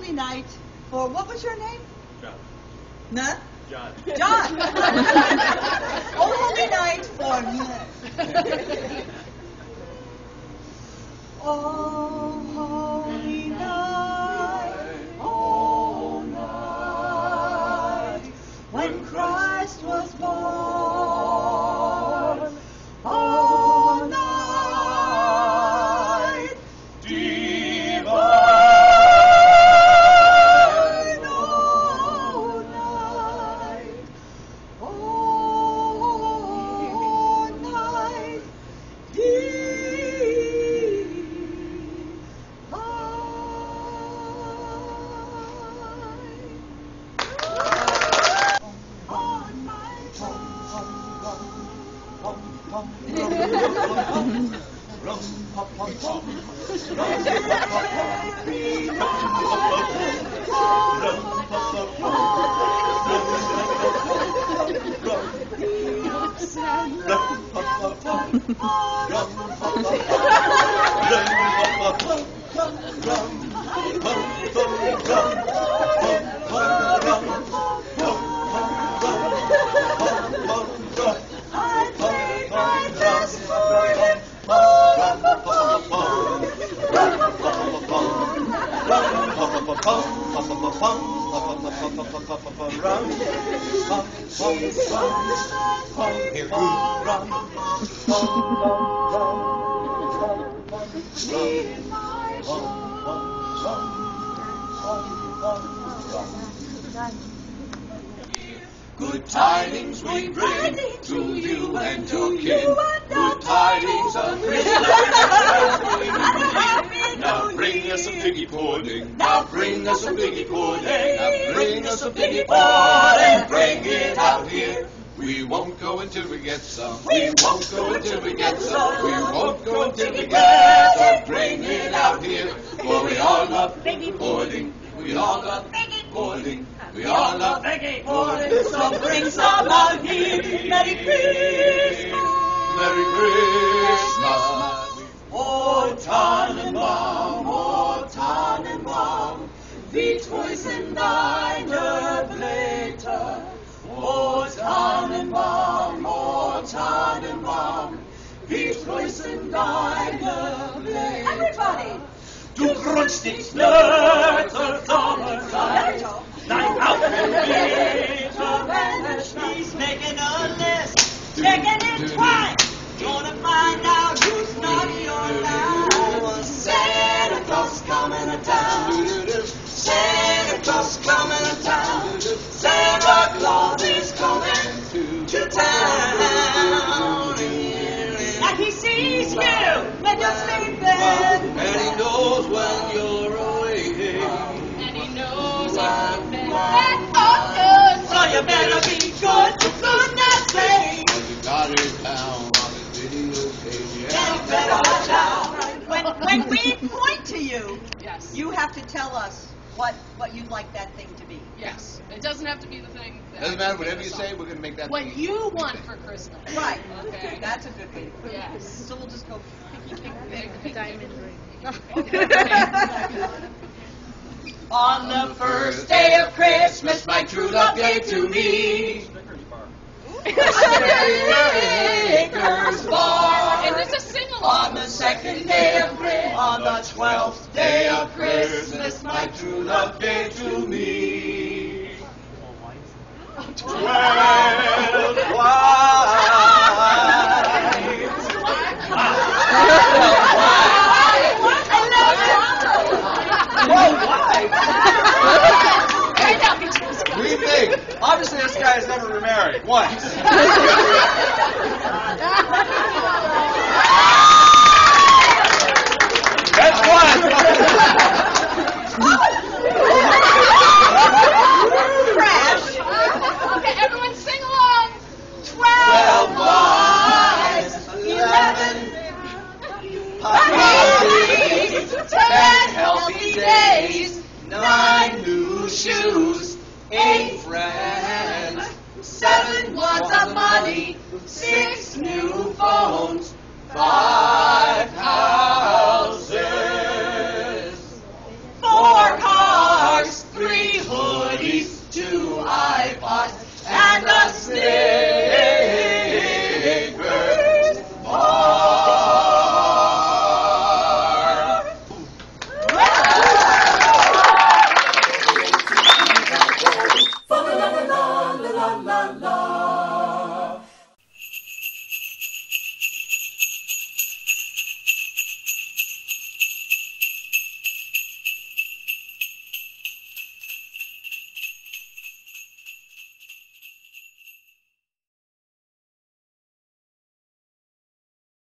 holy night for, what was your name? John. Nah? John. John. Oh, holy night for oh, holy night, oh, night, when Christ was born. Oh, night, divine, oh, night, oh, night, Good tidings we bring to you and your kin. Good tidings of Christmas. Now bring us some piggy pudding. Now bring us some piggy pudding. Now bring us some piggy pudding. Bring it out here. We won't go until we get some. We won't go until we get some. We won't go until we get some. Bring it out here. For we all love piggy pudding. We all love piggy pudding. We all love piggy pudding. So bring some out here. Merry Christmas. Merry Christmas. O Tannenbaum, O Tannenbaum, wie treu sind deine Blätter. O Tannenbaum, wie treu sind deine Blätter. Everybody. Du grunzt nichts Blätter, Sommerzeit. Nein, auf den Meter, wenn es schneit. Making a list, checking it twice. Gonna find out who's naughty or nice. Santa Claus coming to town. Santa Claus coming to town. Santa Claus is coming to town. And he sees you when you're sleeping. And he knows when you're away. And he knows you're So you better be good for goodness sake. You got it down on the videotape. And you better watch out. When we point to you, Yes. you have to tell us what you'd like that thing to be. Yes. It doesn't have to be the thing. that Doesn't matter, actually whatever is you the say, song. we're going to make that What thing. you want for Christmas. Right. Okay. That's a good way to put it. Yes. So we'll just go picky, picky. Diamond ring. On the first day of Christmas, my true love gave to me a Snickers bar. And there's a sing-along. On the second day of Christmas, on the 12th day of Christmas, my true love gave to me 12 We think, obviously this guy has never remarried once.